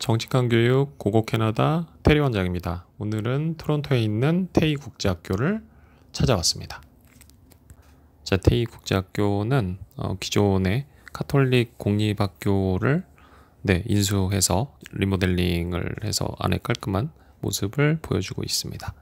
정직한 교육 고고 캐나다 테리 원장입니다. 오늘은 토론토에 있는 테이 국제학교를 찾아왔습니다. 자, 테이 국제학교는 기존의 카톨릭 공립학교를 인수해서 리모델링을 해서 안에 깔끔한 모습을 보여주고 있습니다.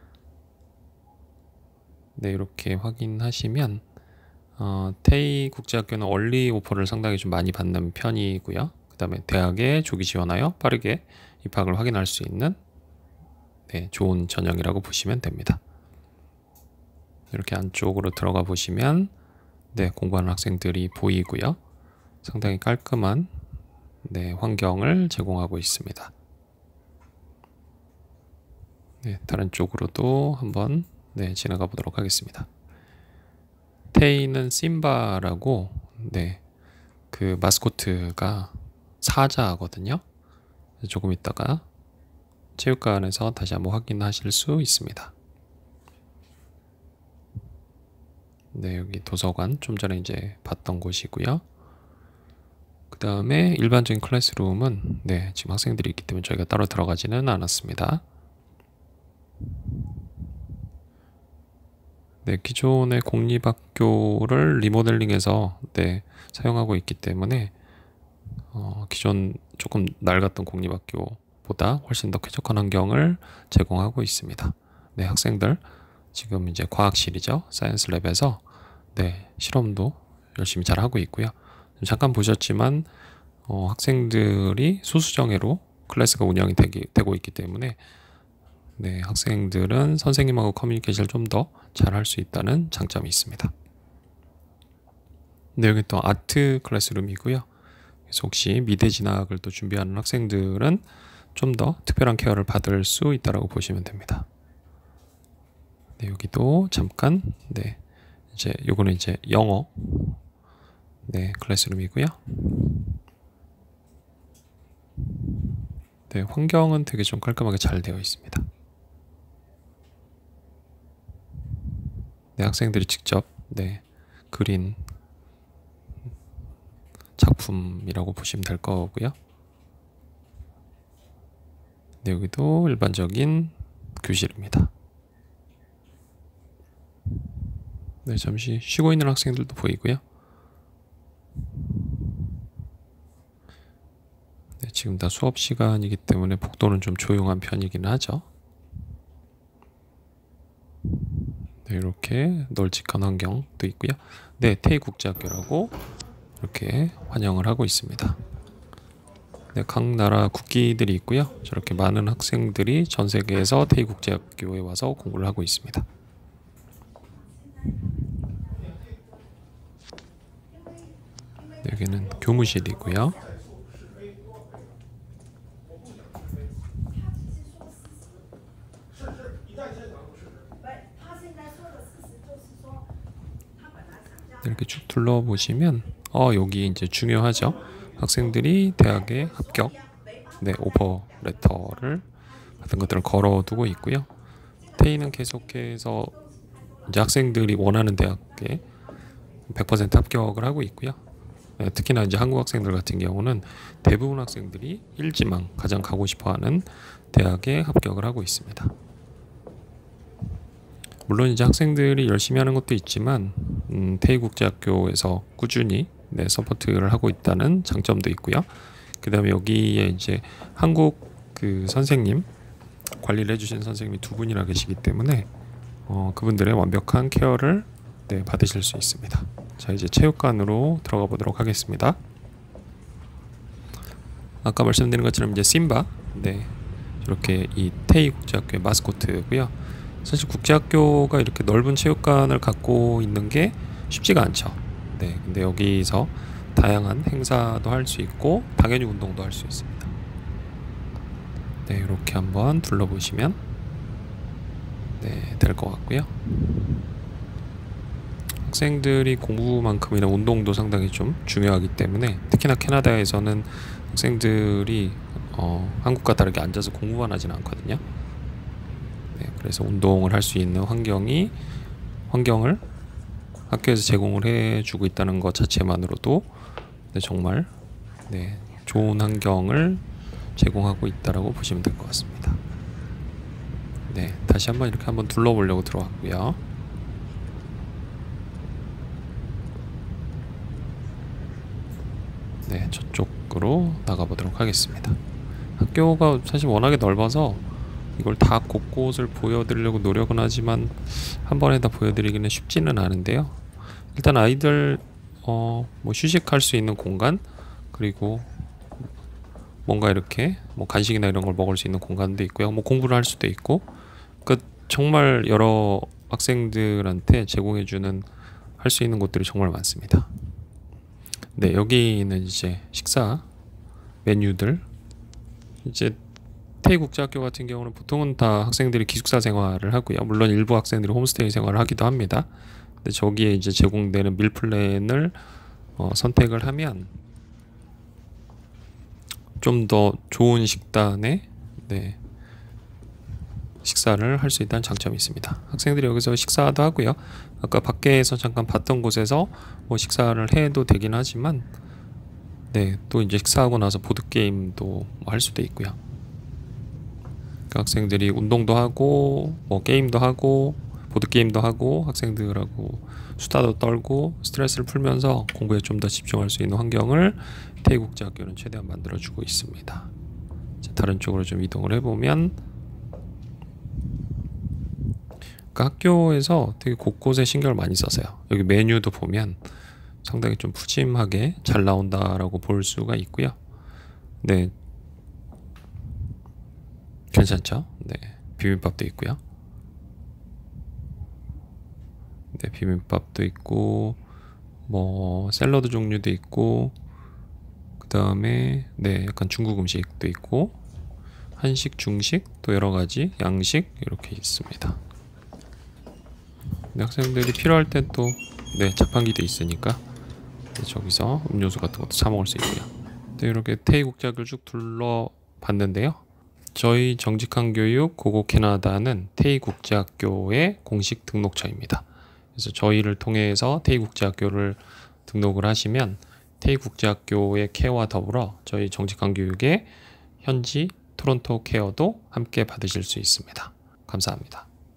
네, 이렇게 확인하시면 테이 국제학교는 얼리 오퍼를 상당히 좀 많이 받는 편이고요. 그 다음에 대학에 조기 지원하여 빠르게 입학을 확인할 수 있는 좋은 전형이라고 보시면 됩니다. 이렇게 안쪽으로 들어가 보시면 공부하는 학생들이 보이고요. 상당히 깔끔한 환경을 제공하고 있습니다. 다른 쪽으로도 한번 지나가 보도록 하겠습니다. 테이는 심바라고 그 마스코트가 사자거든요. 조금 있다가 체육관에서 다시 한번 확인하실 수 있습니다. 여기 도서관 좀 전에 이제 봤던 곳이고요. 그 다음에 일반적인 클래스룸은 지금 학생들이 있기 때문에 저희가 따로 들어가지는 않았습니다. 기존의 공립학교를 리모델링해서 사용하고 있기 때문에 기존 조금 낡았던 공립학교보다 훨씬 더 쾌적한 환경을 제공하고 있습니다. 학생들 지금 이제 과학실이죠. 사이언스 랩에서 실험도 열심히 잘 하고 있고요. 잠깐 보셨지만 학생들이 소수정예로 클래스가 운영이 되고 있기 때문에 학생들은 선생님하고 커뮤니케이션을 좀 더 잘 할 수 있다는 장점이 있습니다. 여기 또 아트 클래스룸이고요. 그래서 혹시 미대 진학을 또 준비하는 학생들은 좀 더 특별한 케어를 받을 수 있다고 보시면 됩니다. 여기도 잠깐 이제 요거는 이제 영어 클래스룸이고요. 환경은 되게 좀 깔끔하게 잘 되어 있습니다. 학생들이 직접 그린 작품이라고 보시면 될 거고요. 여기도 일반적인 교실입니다. 잠시 쉬고 있는 학생들도 보이고요. 지금 다 수업 시간이기 때문에 복도는 좀 조용한 편이긴 하죠. 이렇게 널찍한 환경도 있고요. 테이 국제학교라고 이렇게 환영을 하고 있습니다. 각 나라 국기들이 있고요. 저렇게 많은 학생들이 전 세계에서 테이 국제학교에 와서 공부를 하고 있습니다. 여기는 교무실이고요. 이렇게 쭉 둘러보시면 여기 이제 중요하죠. 학생들이 대학에 합격 오퍼 레터를 같은 것들을 걸어두고 있고요. 테이는 계속해서 이제 학생들이 원하는 대학에 100% 합격을 하고 있고요. 특히나 이제 한국 학생들 같은 경우는 대부분 학생들이 일지망 가장 가고 싶어하는 대학에 합격을 하고 있습니다. 물론 이제 학생들이 열심히 하는 것도 있지만 테이 국제학교에서 꾸준히 서포트를 하고 있다는 장점도 있고요. 그 다음에 여기에 이제 한국 그 선생님 관리를 해주신 선생님이 두 분이나 계시기 때문에 그분들의 완벽한 케어를 받으실 수 있습니다. 자, 이제 체육관으로 들어가 보도록 하겠습니다. 아까 말씀드린 것처럼 이제 심바 이렇게 이 테이 국제학교의 마스코트고요. 사실 국제학교가 이렇게 넓은 체육관을 갖고 있는 게 쉽지가 않죠. 근데 여기서 다양한 행사도 할 수 있고 당연히 운동도 할 수 있습니다. 이렇게 한번 둘러보시면 될 것 같고요. 학생들이 공부만큼이나 운동도 상당히 좀 중요하기 때문에 특히나 캐나다에서는 학생들이 한국과 다르게 앉아서 공부만 하지는 않거든요. 그래서 운동을 할 수 있는 환경을 학교에서 제공을 해주고 있다는 것 자체만으로도 정말 좋은 환경을 제공하고 있다라고 보시면 될 것 같습니다. 네, 다시 한번 이렇게 한번 둘러보려고 들어왔고요. 네, 저쪽으로 나가보도록 하겠습니다. 학교가 사실 워낙에 넓어서 이걸 다 곳곳을 보여드리려고 노력은 하지만 한 번에 다 보여드리기는 쉽지는 않은데요. 일단 아이들 뭐 휴식할 수 있는 공간, 그리고 뭔가 이렇게 뭐 간식이나 이런 걸 먹을 수 있는 공간도 있고요. 뭐 공부를 할 수도 있고, 그 정말 여러 학생들한테 제공해주는 할 수 있는 곳들이 정말 많습니다. 네, 여기는 이제 식사 메뉴들. 이제 태국제학교 같은 경우는 보통은 다 학생들이 기숙사 생활을 하고요. 물론 일부 학생들이 홈스테이 생활을 하기도 합니다. 근데 저기에 이제 제공되는 밀 플랜을 선택을 하면 좀 더 좋은 식단에 식사를 할 수 있다는 장점이 있습니다. 학생들이 여기서 식사도 하고요. 아까 밖에서 잠깐 봤던 곳에서 뭐 식사를 해도 되긴 하지만 또 이제 식사하고 나서 보드게임도 할 수도 있고요. 그러니까 학생들이 운동도 하고 뭐 게임도 하고 보드게임도 하고 학생들하고 수다도 떨고 스트레스를 풀면서 공부에 좀 더 집중할 수 있는 환경을 태국제학교는 최대한 만들어주고 있습니다. 자, 다른 쪽으로 좀 이동을 해보면 그 학교에서 되게 곳곳에 신경을 많이 써서요. 여기 메뉴도 보면 상당히 좀 푸짐하게 잘 나온다라고 볼 수가 있고요. 네, 괜찮죠? 네, 비빔밥도 있고요. 네, 비빔밥도 있고 뭐 샐러드 종류도 있고, 그 다음에 약간 중국 음식도 있고 한식, 중식, 또 여러 가지 양식 이렇게 있습니다. 학생들이 필요할 땐 또 자판기도 있으니까 저기서 음료수 같은 것도 사 먹을 수 있고요. 이렇게 태국제학교를 쭉 둘러봤는데요. 저희 정직한 교육 고고 캐나다는 태국제학교의 공식 등록처입니다. 그래서 저희를 통해서 태국제학교를 등록을 하시면 태국제학교의 케어와 더불어 저희 정직한 교육의 현지 토론토 케어도 함께 받으실 수 있습니다. 감사합니다.